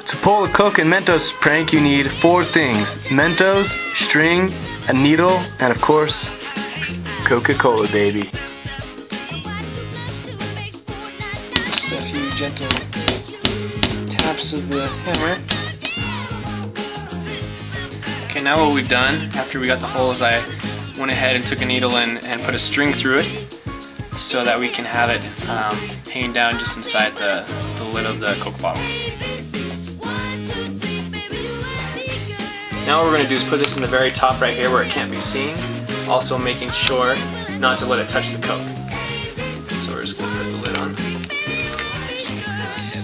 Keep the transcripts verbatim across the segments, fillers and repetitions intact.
To pull a Coke and Mentos prank, you need four things: Mentos, string, a needle, and of course, Coca-Cola, baby. Just a few gentle taps of the hammer. Okay, now what we've done, after we got the holes, I went ahead and took a needle and, and put a string through it so that we can have it um, hanging down just inside the, the lid of the Coke bottle. Now what we're going to do is put this in the very top right here where it can't be seen, also making sure not to let it touch the Coke. So we're just going to put the lid on. Just like this.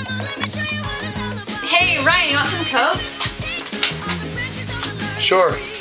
Hey Ryan, you want some Coke? Sure.